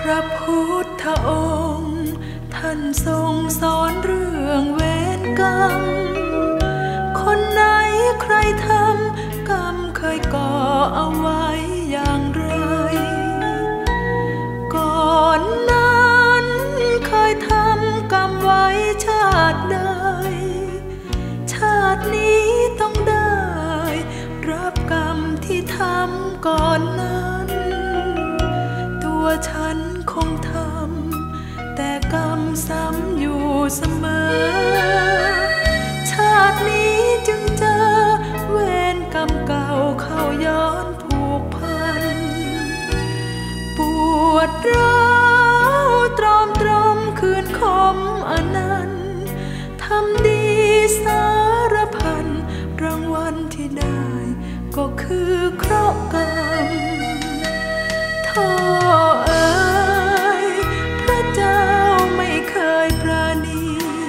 ระพุทธองค์ท่านทรงสอนเรื่องเวรกรรมคนไหนใครทำกรรมเคยก่อเอาไว้อย่างไรก่อนนั้นเคยทำกรรมไว้ชาติใดชาตินี้ต้องได้รับกรรมที่ทำก่อนนั้นตัวฉันคงทำแต่กรรมซ้ำอยู่เสมอชาตินี้จึงเจอเวรกรรมเก่าเข้าย้อนผูกพันปวดร้าวตรอมตรมคืนคมอนันต์ทำดีสารพันรางวัลที่ได้ก็คือเคราะห์กรรมท่อเอ๋ยพระเจ้าไม่เคยปราณี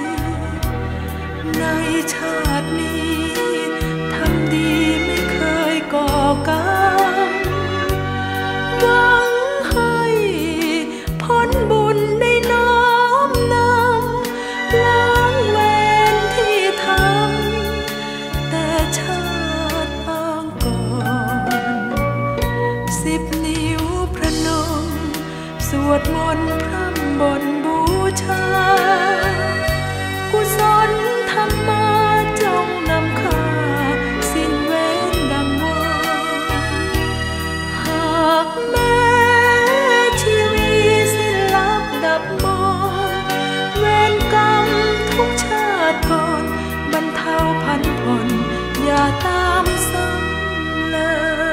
ในชาตินี้ทำดีไม่เคยก่อกรรมหวังให้ผลบุญได้น้อมนำล้างเวรที่ทำแต่ชาติปางก่อน10 นิ้วพระนมสวดมนต์พร่ำบนบูชากุศลธรรมาจงนำข้าสิ้นเวรดังวอนหากแม้ชีวิตสิ้นลับดับมอนเวรกรรมทุกชาติก่อนบรรเทาพันผ่อนอย่าตามซ้ำเลย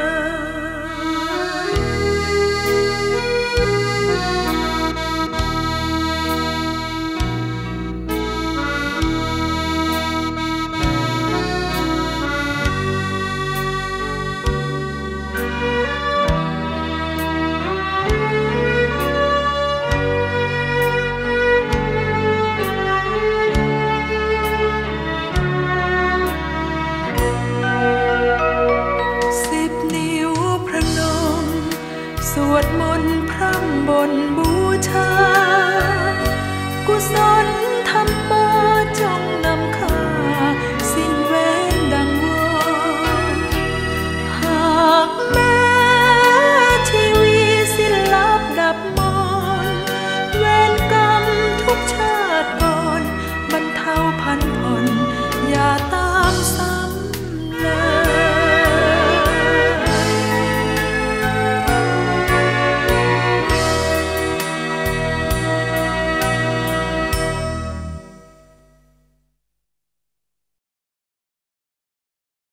สวดมนต์พร่ำบนบูชากุศลธรรมาจงนำข้า